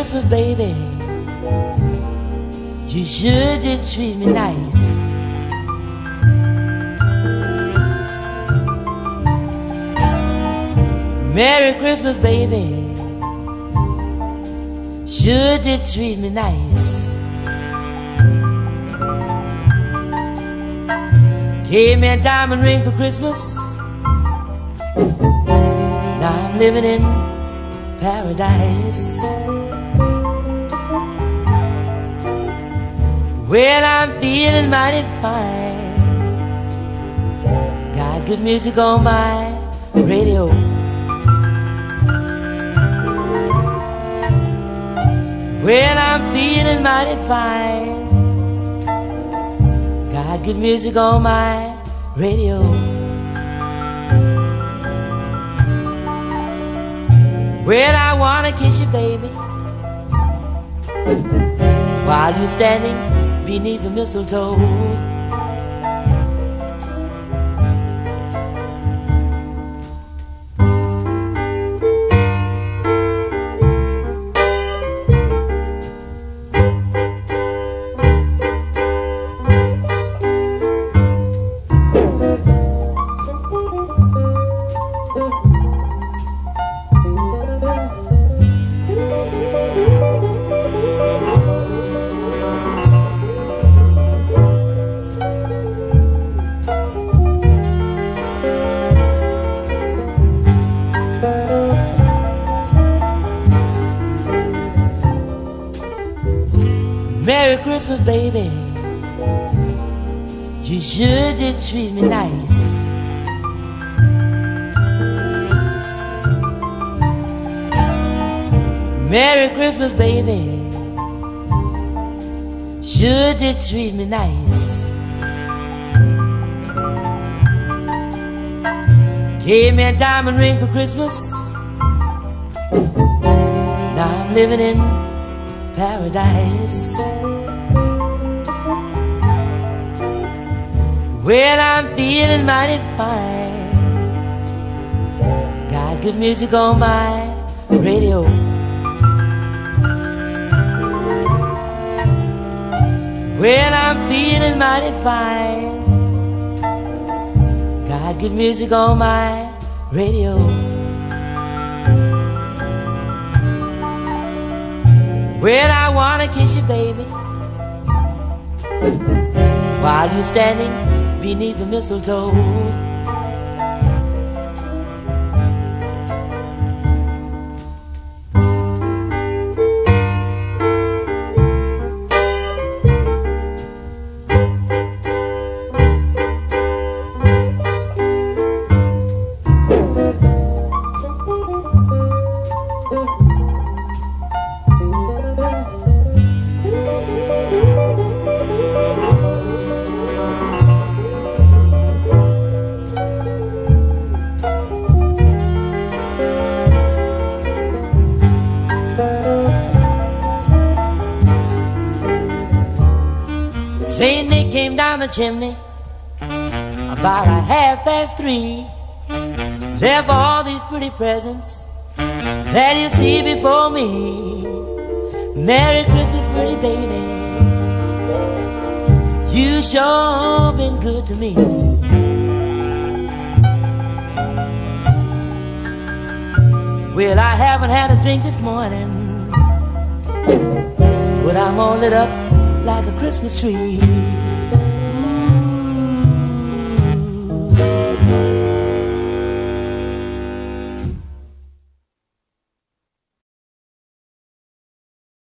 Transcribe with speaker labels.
Speaker 1: Christmas, baby. You sure did treat me nice. Merry Christmas, baby. Sure did treat me nice. Gave me a diamond ring for Christmas. Now I'm living in paradise. Well, I'm feeling mighty fine. Got good music on my radio. Well, I'm feeling mighty fine. Got good music on my radio. Well, I wanna kiss you, baby, while you're standing beneath the mistletoe. Merry Christmas, baby. You sure did treat me nice. Merry Christmas, baby. Sure did treat me nice. Gave me a diamond ring for Christmas. Now I'm living in paradise. Well, I'm feeling mighty fine. Got good music on my radio. Well, I'm feeling mighty fine. Got good music on my radio. Well, I wanna kiss you, baby, while you're standing beneath the mistletoe. Saint Nick came down the chimney about 3:30. Left all these pretty presents that you see before me. Merry Christmas, pretty baby. You sure been good to me. Well, I haven't had a drink this morning, but I'm all lit up like a Christmas tree.